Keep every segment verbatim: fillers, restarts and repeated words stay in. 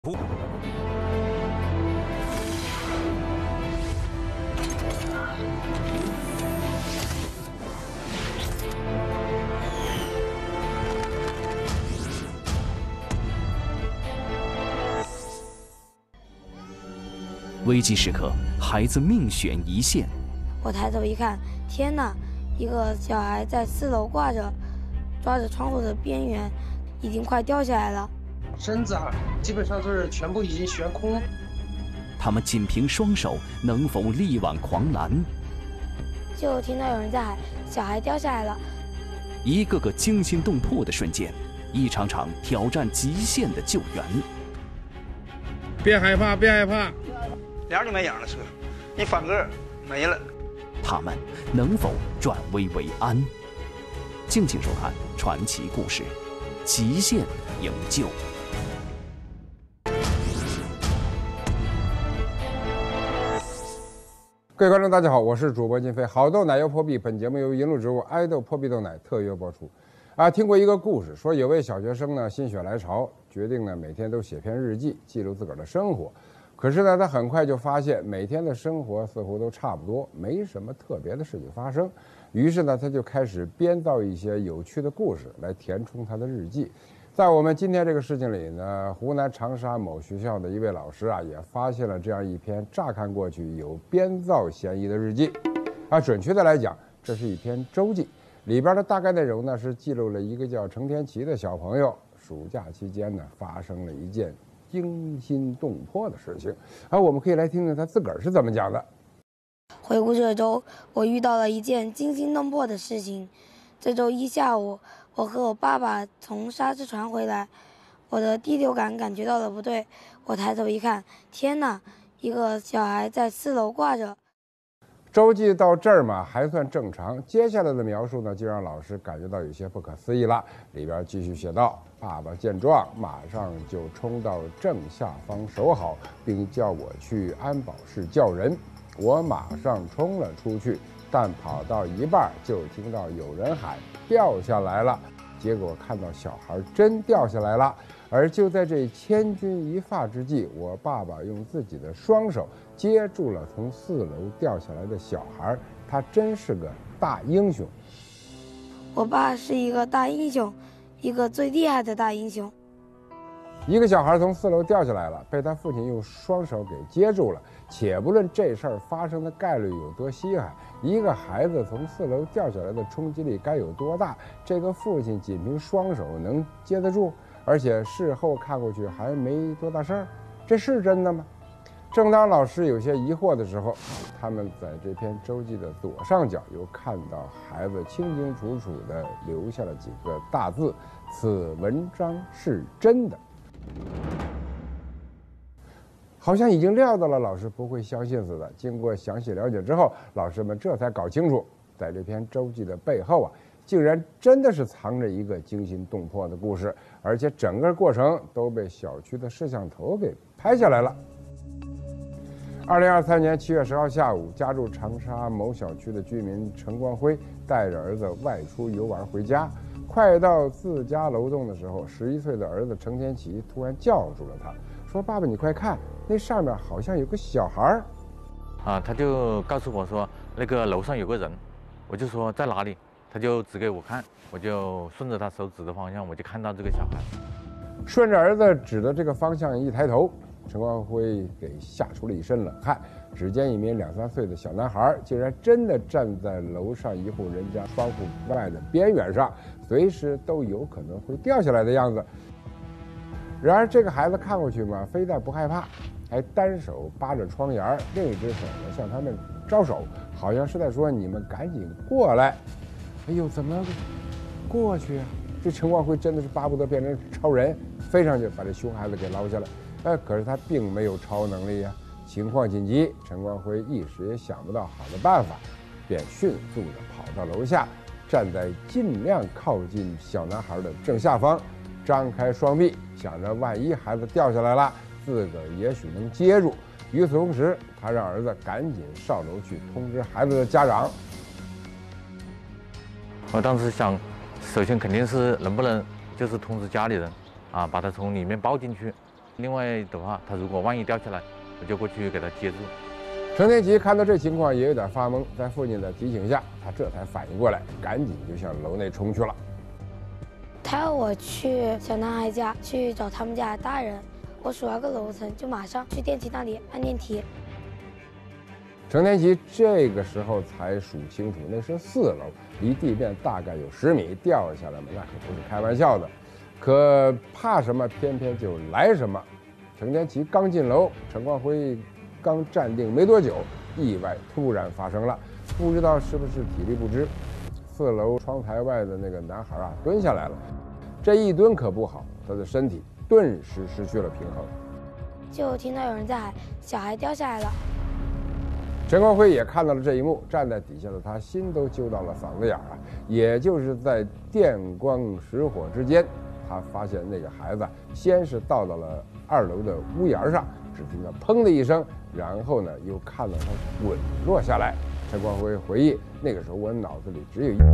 危急时刻，孩子命悬一线。 我抬头一看，天哪！一个小孩在四楼挂着，抓着窗户的边缘，已经快掉下来了。 身子啊，基本上就是全部已经悬空。 他们仅凭双手，能否力挽狂澜？ 就听到有人在喊：“小孩掉下来了！” 一个个惊心动魄的瞬间，一场场挑战极限的救援。 别害怕，别害怕。 脸就没影了，车一翻个没了。 他们能否转危为安？敬请收看传奇故事《极限营救》。 各位观众，大家好，我是主播金飞。好豆奶油破壁，本节目由银鹭植物爱豆破壁豆奶特约播出。啊，听过一个故事，说有位小学生呢心血来潮，决定呢每天都写篇日记，记录自个儿的生活。可是呢，他很快就发现每天的生活似乎都差不多，没什么特别的事情发生。于是呢，他就开始编造一些有趣的故事来填充他的日记。在我们今天这个事情里呢，湖南长沙某学校的一位老师啊，也发现了这样一篇乍看过去有编造嫌疑的日记。啊，准确的来讲，这是一篇周记，里边的大概内容呢是记录了一个叫程天琪的小朋友暑假期间呢发生了一件惊心动魄的事情。啊，我们可以来听听他自个儿是怎么讲的。 回顾这周，我遇到了一件惊心动魄的事情。这周一下午，我和我爸爸从沙之船回来，我的第六感感觉到了不对。我抬头一看，天哪！一个小孩在四楼挂着。 周记到这儿嘛还算正常，接下来的描述呢就让老师感觉到有些不可思议了。里边继续写道：爸爸见状，马上就冲到正下方守好，并叫我去安保室叫人。我马上冲了出去，但跑到一半就听到有人喊掉下来了，结果看到小孩真掉下来了。而就在这千钧一发之际，我爸爸用自己的双手接住了从四楼掉下来的小孩，他真是个大英雄。 我爸是一个大英雄，一个最厉害的大英雄。 一个小孩从四楼掉下来了，被他父亲用双手给接住了。且不论这事儿发生的概率有多稀罕，一个孩子从四楼掉下来的冲击力该有多大，这个父亲仅凭双手能接得住？而且事后看过去还没多大事儿，这是真的吗？正当老师有些疑惑的时候，他们在这篇周记的左上角又看到孩子清清楚楚地留下了几个大字：此文章是真的。好像已经料到了老师不会相信似的。经过详细了解之后，老师们这才搞清楚，在这篇周记的背后啊，竟然真的是藏着一个惊心动魄的故事，而且整个过程都被小区的摄像头给拍下来了。二零二三年七月十号下午，家住长沙某小区的居民陈光辉带着儿子外出游玩回家，快到自家楼栋的时候，十一岁的儿子程天琪突然叫住了他，说：“爸爸，你快看，那上面好像有个小孩儿。” 啊，他就告诉我说，那个楼上有个人，我就说在哪里，他就指给我看，我就顺着他手指的方向，我就看到这个小孩。 顺着儿子指的这个方向一抬头，陈光辉给吓出了一身冷汗。只见一名两三岁的小男孩竟然真的站在楼上一户人家窗户外的边缘上，随时都有可能会掉下来的样子。然而这个孩子看过去嘛，非但不害怕，还单手扒着窗沿，另一只手呢向他们招手，好像是在说：“你们赶紧过来。”哎呦，怎么过去啊？这陈光辉真的是巴不得变成超人，飞上去把这熊孩子给捞下来。哎，可是他并没有超能力呀、啊。情况紧急，陈光辉一时也想不到好的办法，便迅速地跑到楼下，站在尽量靠近小男孩的正下方，张开双臂，想着万一孩子掉下来了，自个儿也许能接住。与此同时，他让儿子赶紧上楼去通知孩子的家长。 我当时想，首先肯定是能不能就是通知家里人，啊，把他从里面抱进去。 另外的话，他如果万一掉下来，我就过去给他接住。 程天琪看到这情况也有点发懵，在父亲的提醒下，他这才反应过来，赶紧就向楼内冲去了。 他要我去小男孩家去找他们家的大人，我数了个楼层，就马上去电梯那里按电梯。 程天琪这个时候才数清楚，那是四楼，离地面大概有十米，掉下来嘛，那可不是开玩笑的。可怕什么，偏偏就来什么。程天琪刚进楼，陈光辉刚站定没多久，意外突然发生了，不知道是不是体力不支，四楼窗台外的那个男孩啊蹲下来了，这一蹲可不好，他的身体顿时失去了平衡， 就听到有人在喊：“小孩掉下来了。” 陈光辉也看到了这一幕，站在底下的他心都揪到了嗓子眼啊！也就是在电光石火之间，他发现那个孩子先是倒到了二楼的屋檐上，只听到砰的一声，然后呢又看到他滚落下来。陈光辉回忆，那个时候我脑子里只有一。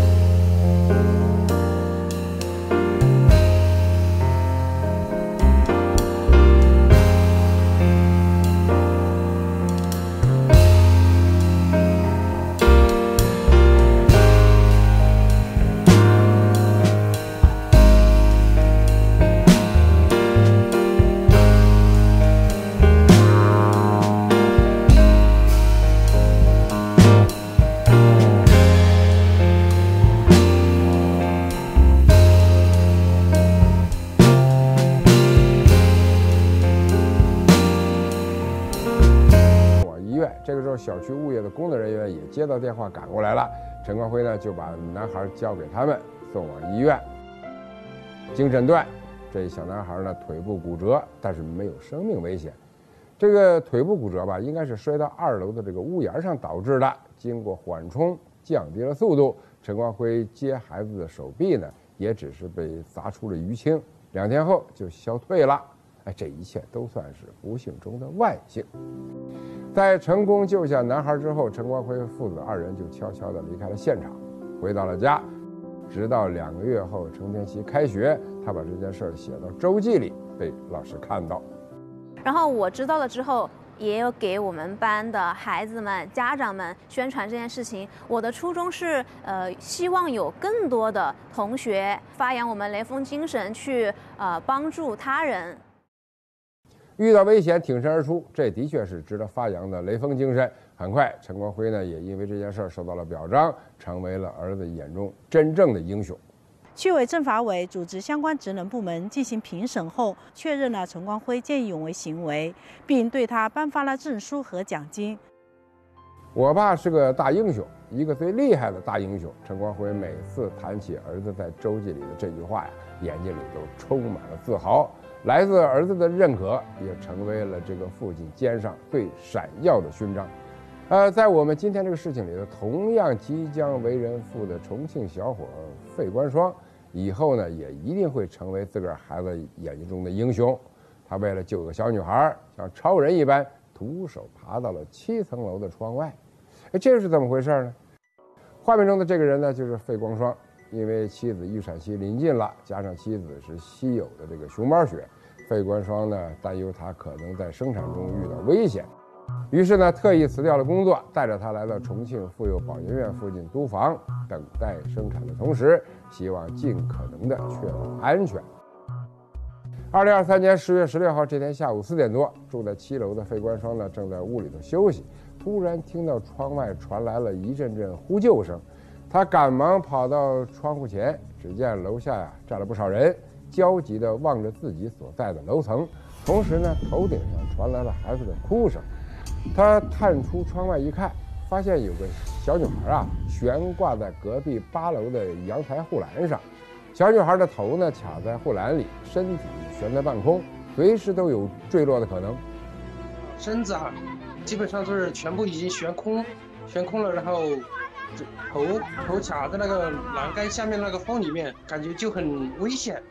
这个时候，小区物业的工作人员也接到电话赶过来了。陈光辉呢就把男孩交给他们，送往医院。经诊断，这小男孩呢腿部骨折，但是没有生命危险。这个腿部骨折吧，应该是摔到二楼的这个屋檐上导致的。经过缓冲，降低了速度。陈光辉接孩子的手臂呢，也只是被砸出了淤青，两天后就消退了。哎，这一切都算是不幸中的万幸。在成功救下男孩之后，陈光辉父子二人就悄悄地离开了现场，回到了家。直到两个月后，程天琪开学，他把这件事写到周记里，被老师看到。 然后我知道了之后，也有给我们班的孩子们、家长们宣传这件事情。我的初衷是，呃，希望有更多的同学发扬我们雷锋精神，去呃帮助他人。 遇到危险挺身而出，这的确是值得发扬的雷锋精神。很快，陈光辉呢也因为这件事受到了表彰，成为了儿子眼中真正的英雄。 区委政法委组织相关职能部门进行评审后，确认了陈光辉见义勇为行为，并对他颁发了证书和奖金。 我爸是个大英雄，一个最厉害的大英雄。陈光辉每次谈起儿子在周记里的这句话呀，眼睛里都充满了自豪。来自儿子的认可，也成为了这个父亲肩上最闪耀的勋章。呃，在我们今天这个事情里头，同样即将为人父的重庆小伙费冠双，以后呢也一定会成为自个儿孩子眼睛中的英雄。他为了救个小女孩，像超人一般徒手爬到了七层楼的窗外。哎，这是怎么回事呢？画面中的这个人呢，就是费冠双。因为妻子预产期临近了，加上妻子是稀有的这个熊猫血，费冠双呢担忧他可能在生产中遇到危险，于是呢特意辞掉了工作，带着他来到重庆妇幼保健院附近租房，等待生产的同时，希望尽可能的确保安全。二零二三年十月十六号这天下午四点多，住在七楼的费冠双呢正在屋里头休息，突然听到窗外传来了一阵阵呼救声。他赶忙跑到窗户前，只见楼下呀站了不少人，焦急地望着自己所在的楼层，同时呢，头顶上传来了孩子的哭声。他探出窗外一看，发现有个小女孩啊悬挂在隔壁八楼的阳台护栏上，小女孩的头呢卡在护栏里，身体悬在半空，随时都有坠落的可能。 身子啊，基本上是全部已经悬空，悬空了，然后。头头卡在那个栏杆下面那个缝里面，感觉就很危险，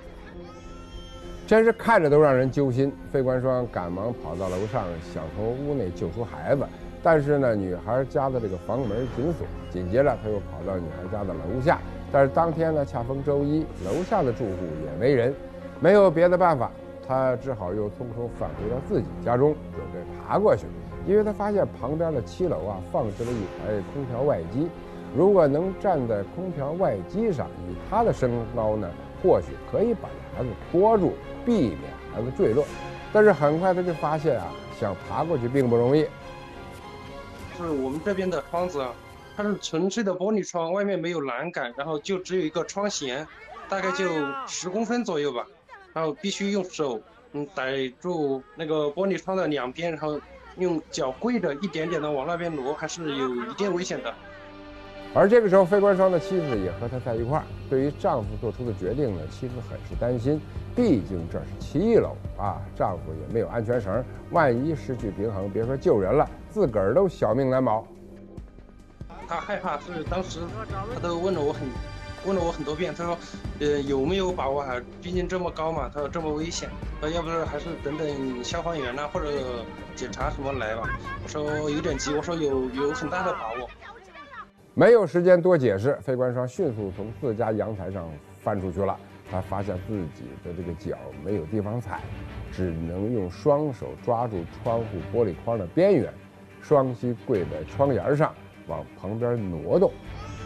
真是看着都让人揪心。费冠双赶忙跑到楼上，想从屋内救出孩子，但是呢，女孩家的这个房门紧锁。紧接着，他又跑到女孩家的楼下，但是当天呢恰逢周一，楼下的住户也没人，没有别的办法， 他只好又匆匆返回到自己家中，准备爬过去，因为他发现旁边的七楼啊放置了一台空调外机，如果能站在空调外机上，以他的身高呢，或许可以把孩子拖住，避免孩子坠落。但是很快他就发现啊，想爬过去并不容易。 是我们这边的窗子啊，它是纯粹的玻璃窗，外面没有栏杆，然后就只有一个窗衔，大概就十公分左右吧，然后必须用手嗯逮住那个玻璃窗的两边，然后用脚跪着一点点的往那边挪，还是有一定危险的。 而这个时候，费冠霜的妻子也和他在一块儿。对于丈夫做出的决定呢，妻子很是担心，毕竟这是七楼啊，丈夫也没有安全绳，万一失去平衡，别说救人了，自个儿都小命难保。 他害怕，是当时他都问了我很，问了我很多遍，他说，呃，有没有把握啊？毕竟这么高嘛，他说这么危险，他要不是还是等等消防员呐、啊、或者警察什么来吧。我说有点急，我说有有很大的把握。 没有时间多解释，费冠霜迅速从自家阳台上翻出去了。他发现自己的这个脚没有地方踩，只能用双手抓住窗户玻璃框的边缘，双膝跪在窗沿上，往旁边挪动。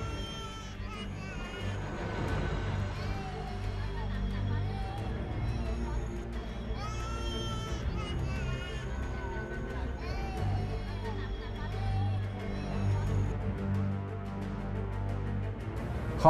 好。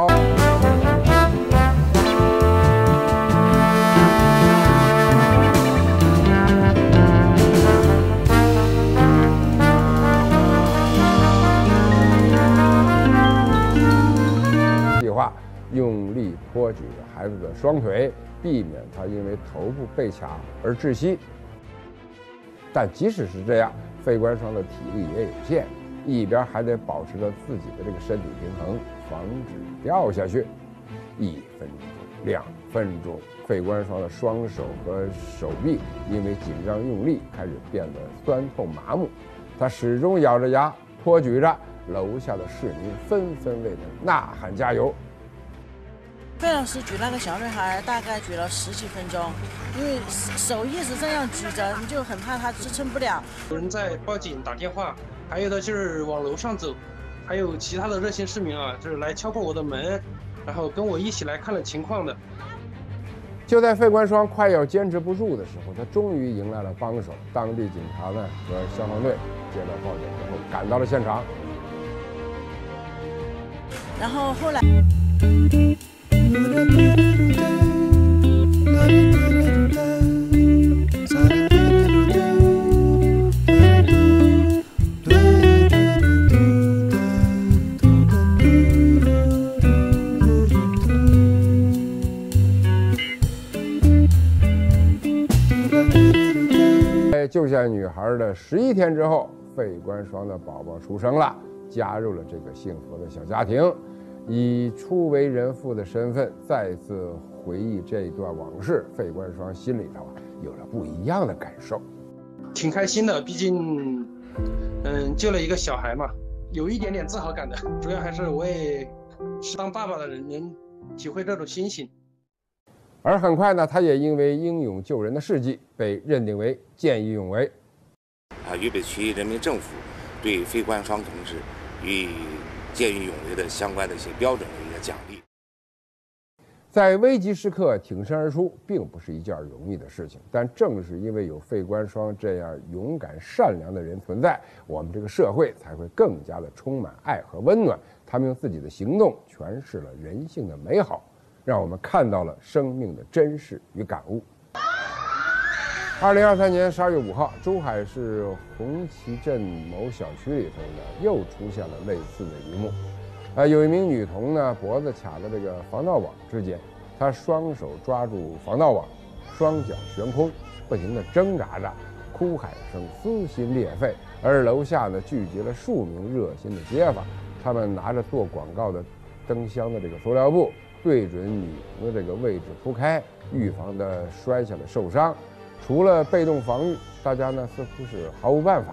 计划用力托举着孩子的双腿，避免他因为头部被卡而窒息。但即使是这样，费冠霜的体力也有限，一边还得保持着自己的这个身体平衡，防止掉下去。一分钟、两分钟，费冠霜的双手和手臂因为紧张用力开始变得酸痛麻木，他始终咬着牙托举着，楼下的市民纷纷为他呐喊加油。 费老师举那个小女孩大概举了十几分钟，因为手一直这样举着，你就很怕她支撑不了。 有人在报警打电话，还有的就是往楼上走，还有其他的热心市民啊，就是来敲破我的门，然后跟我一起来看了情况的。 就在费冠霜快要坚持不住的时候，他终于迎来了帮手。当地警察呢和消防队接到报警之后赶到了现场。 然后后来。在救下女孩的十一天之后，费冠霜的宝宝出生了，加入了这个幸福的小家庭。以初为人父的身份再次回忆这一段往事，费冠霜心里头啊有了不一样的感受， 挺开心的。毕竟，嗯，救了一个小孩嘛，有一点点自豪感的。主要还是我也是当爸爸的人，能体会这种心情。 而很快呢，他也因为英勇救人的事迹被认定为见义勇为。 啊，渝北区人民政府对费冠霜同志与见义勇为的相关的一些标准的一个奖励。 在危急时刻挺身而出，并不是一件容易的事情。但正是因为有费冠霜这样勇敢善良的人存在，我们这个社会才会更加的充满爱和温暖。他们用自己的行动诠释了人性的美好，让我们看到了生命的珍视与感悟。二零二三年十二月五号，珠海市红旗镇某小区里头呢，又出现了类似的一幕。呃，有一名女童呢，脖子卡在这个防盗网之间，她双手抓住防盗网，双脚悬空，不停地挣扎着，哭喊声撕心裂肺。而楼下呢，聚集了数名热心的街坊，他们拿着做广告的灯箱的这个塑料布，对准女童的这个位置铺开，预防的摔下来受伤。除了被动防御，大家呢似乎是毫无办法。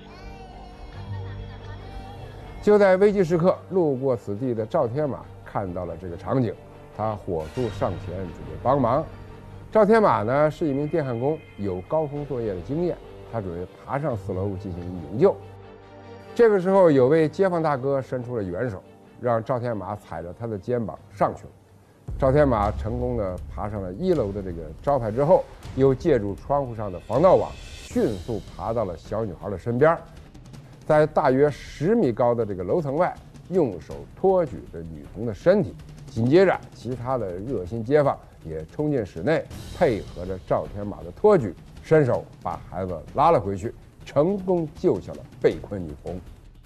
就在危急时刻，路过此地的赵天马看到了这个场景，他火速上前准备帮忙。 赵天马呢是一名电焊工，有高空作业的经验，他准备爬上四楼进行营救。这个时候，有位街坊大哥伸出了援手，让赵天马踩着他的肩膀上去了。赵天马成功地爬上了一楼的这个招牌之后，又借助窗户上的防盗网，迅速爬到了小女孩的身边，在大约十米高的这个楼层外，用手托举着女童的身体。紧接着，其他的热心街坊也冲进室内，配合着赵天马的托举，伸手把孩子拉了回去，成功救下了被困女童。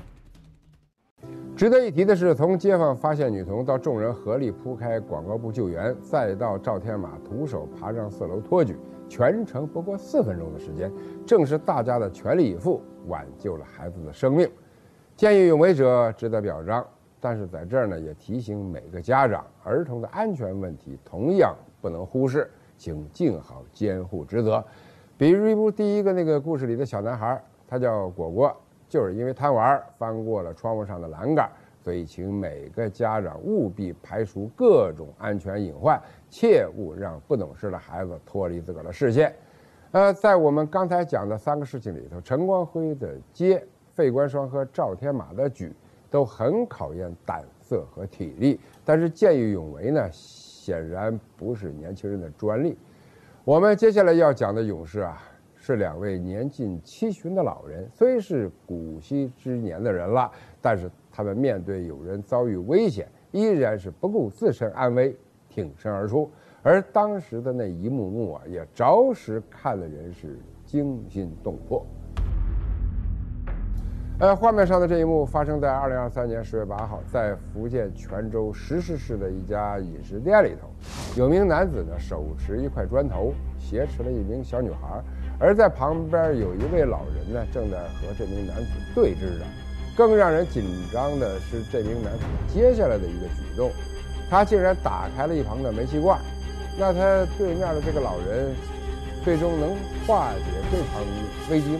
值得一提的是，从街坊发现女童到众人合力铺开广告布救援，再到赵天马徒手爬上四楼托举，全程不过四分钟的时间，正是大家的全力以赴，挽救了孩子的生命。见义勇为者值得表彰，但是在这儿呢，也提醒每个家长，儿童的安全问题同样不能忽视，请尽好监护职责。比如第一个那个故事里的小男孩，他叫果果，就是因为贪玩翻过了窗户上的栏杆，所以请每个家长务必排除各种安全隐患，切勿让不懂事的孩子脱离自个儿的视线。呃，在我们刚才讲的三个事情里头，陈光辉的接、费关双和赵天马的举都很考验胆色和体力，但是见义勇为呢，显然不是年轻人的专利。我们接下来要讲的勇士啊，是两位年近七旬的老人，虽是古稀之年的人了，但是他们面对有人遭遇危险，依然是不顾自身安危，挺身而出。而当时的那一幕幕啊，也着实看了人是惊心动魄。呃，画面上的这一幕发生在二零二三年十月八号，在福建泉州石狮市的一家饮食店里头，有名男子呢手持一块砖头，挟持了一名小女孩，而在旁边有一位老人呢正在和这名男子对峙着。更让人紧张的是这名男子接下来的一个举动，他竟然打开了一旁的煤气罐。那他对面的这个老人，最终能化解这场危机吗？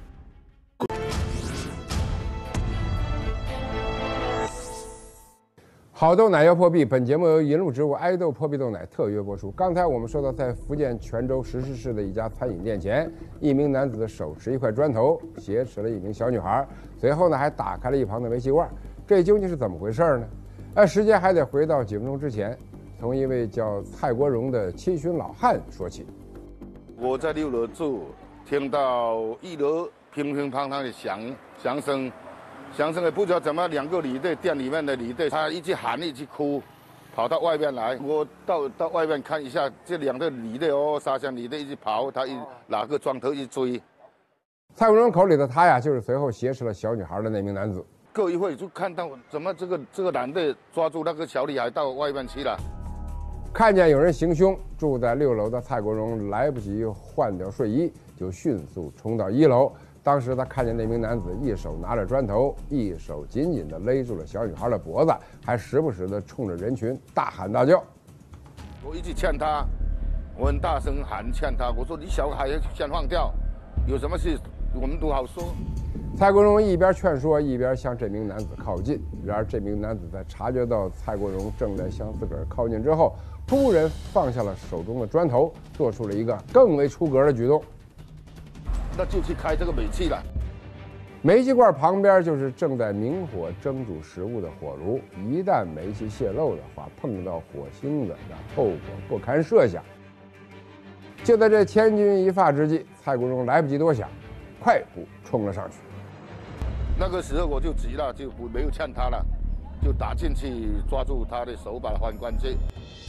好豆奶要破壁，本节目由银鹭植物爱豆破壁豆奶特约播出。刚才我们说到，在福建泉州石狮市的一家餐饮店前，一名男子手持一块砖头，挟持了一名小女孩，随后呢还打开了一旁的煤气罐。这究竟是怎么回事呢？呃，时间还得回到几分钟之前，从一位叫蔡国荣的七旬老汉说起。 我在六楼住，听到一楼乒乒乓乓的响响声。响声也不知道怎么，两个女的店里面的女的，她一直喊一直哭，跑到外面来。我到到外面看一下，这两个女的哦，沙乡女的一直跑，她一拿个砖头一追。 蔡国荣口里的他呀，就是随后挟持了小女孩的那名男子。 过一会就看到怎么这个这个男的抓住那个小女孩到外面去了。 看见有人行凶，住在六楼的蔡国荣来不及换掉睡衣，就迅速冲到一楼。当时他看见那名男子一手拿着砖头，一手紧紧地勒住了小女孩的脖子，还时不时地冲着人群大喊大叫。 我一直劝他，我很大声喊劝他，我说你小孩先放掉，有什么事我们都好说。 蔡国荣一边劝说，一边向这名男子靠近。然而这名男子在察觉到蔡国荣正在向自个儿靠近之后，突然放下了手中的砖头，做出了一个更为出格的举动。 那就去开这个煤气了。 煤气罐旁边就是正在明火蒸煮食物的火炉，一旦煤气泄漏的话，碰到火星子，那后果不堪设想。就在这千钧一发之际，蔡国荣来不及多想，快步冲了上去。 那个时候我就急了，就没有劝他了，就打进去抓住他的手，把他换关节。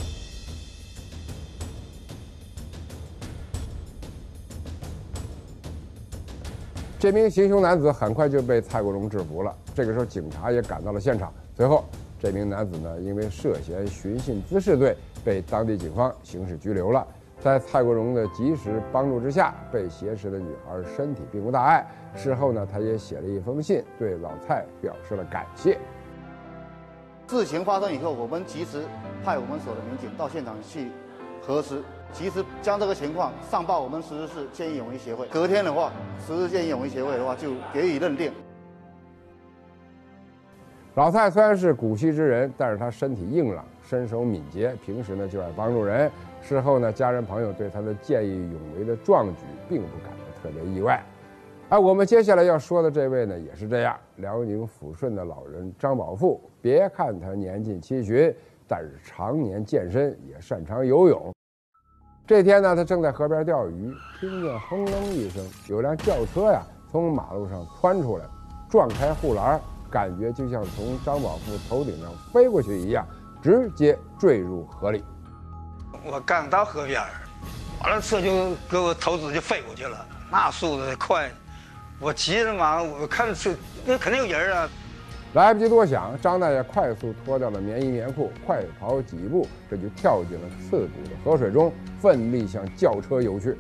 这名行凶男子很快就被蔡国荣制服了。这个时候，警察也赶到了现场。随后，这名男子呢，因为涉嫌寻衅滋事罪，被当地警方刑事拘留了。在蔡国荣的及时帮助之下，被挟持的女孩身体并无大碍。事后呢，他也写了一封信，对老蔡表示了感谢。 事情发生以后，我们及时派我们所的民警到现场去核实。及时将这个情况上报我们石狮市见义勇为协会。隔天的话，石狮见义勇为协会的话就给予认定。 老蔡虽然是古稀之人，但是他身体硬朗，身手敏捷，平时呢就爱帮助人。事后呢，家人朋友对他的见义勇为的壮举，并不感到特别意外。而我们接下来要说的这位呢，也是这样。辽宁抚顺的老人张宝富，别看他年近七旬，但是常年健身，也擅长游泳。这天呢，他正在河边钓鱼，听见轰隆一声，有辆轿车呀从马路上窜出来，撞开护栏，感觉就像从张宝富头顶上飞过去一样，直接坠入河里。 我刚到河边，完了车就给我头直就飞过去了，那速度快。我急着忙，我看车那肯定有人啊， 来不及多想，张大爷快速脱掉了棉衣棉裤，快跑几步，这就跳进了刺骨的河水中，奋力向轿车游去。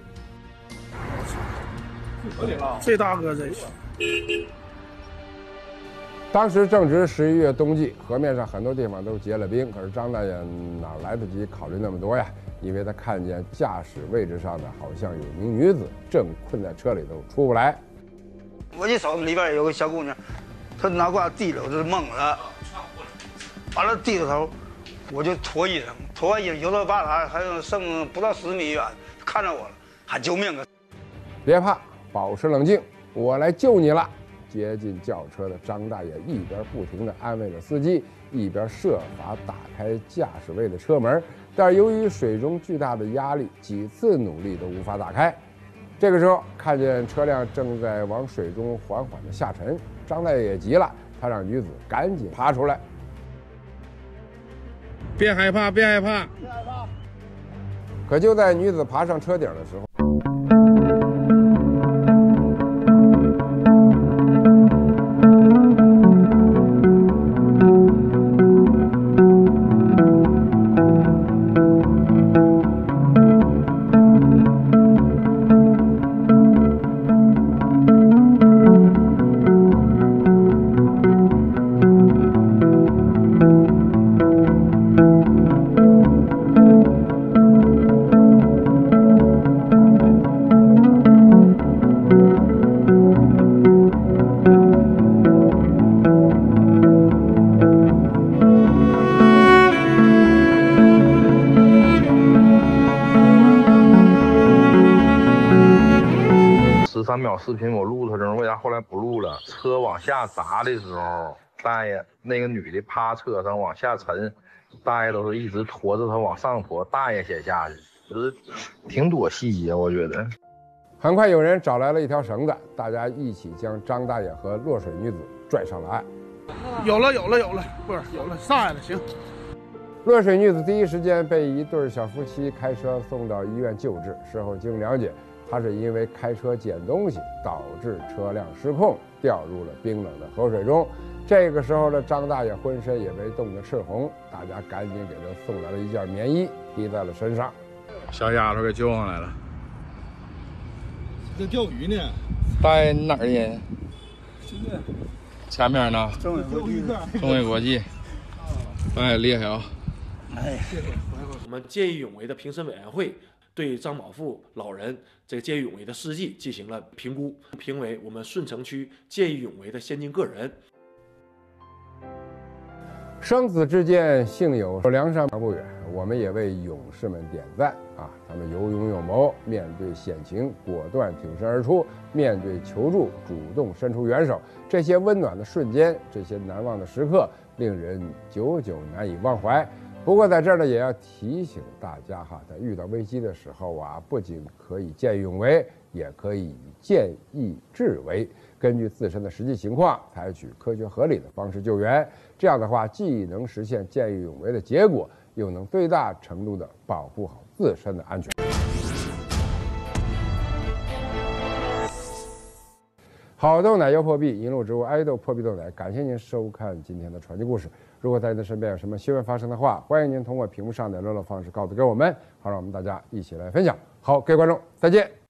这大哥真是。 当时正值十一月冬季，河面上很多地方都结了冰，可是张大爷哪来得及考虑那么多呀？因为他看见驾驶位置上的好像有名女子正困在车里头出不来。 我一瞅里边有个小姑娘，她脑瓜低着，我就懵了。完了低着头，我就脱衣裳，脱完衣裳游到坝上，还有剩不到十米远，看着我了，喊救命啊！ 别怕，保持冷静，我来救你了。接近轿车的张大爷一边不停地安慰着司机，一边设法打开驾驶位的车门，但是由于水中巨大的压力，几次努力都无法打开。这个时候，看见车辆正在往水中缓缓地下沉，张大爷也急了，他让女子赶紧爬出来。 别害怕，别害怕， 别害怕。 可就在女子爬上车顶的时候， 十三秒视频我录它中，为啥后来不录了？车往下砸的时候，大爷那个女的趴车上往下沉，大爷都是一直拖着她往上拖，大爷先下去，就是挺多细节，我觉得。 很快有人找来了一条绳子，大家一起将张大爷和落水女子拽上了岸。 有了，有了，有了，不是有了，上来了，行。 落水女子第一时间被一对小夫妻开车送到医院救治，事后经了解，他是因为开车捡东西导致车辆失控，掉入了冰冷的河水中。这个时候的张大爷浑身也被冻得赤红，大家赶紧给他送来了一件棉衣，披在了身上。 小丫头给救上来了。 在钓鱼呢。 大爷，你哪儿的人？ 现在。 前面呢？ 中纬国际。 中纬国际。哎，厉害啊！ 哎，谢谢。 我们见义勇为的评审委员会对张宝富老人这个见义勇为的事迹进行了评估，评为我们顺城区见义勇为的先进个人。 生死之间，幸有梁山不远。我们也为勇士们点赞啊！他们有勇有谋，面对险情果断挺身而出，面对求助主动伸出援手。这些温暖的瞬间，这些难忘的时刻，令人久久难以忘怀。不过在这儿呢，也要提醒大家哈，在遇到危机的时候啊，不仅可以见义勇为，也可以见义智为，根据自身的实际情况，采取科学合理的方式救援。这样的话，既能实现见义勇为的结果，又能最大程度地保护好自身的安全。好豆奶优破壁，银鹭植物爱豆破壁豆奶，感谢您收看今天的传奇故事。如果在您的身边有什么新闻发生的话，欢迎您通过屏幕上的联络方式告诉给我们，好让我们大家一起来分享。好，各位观众，再见。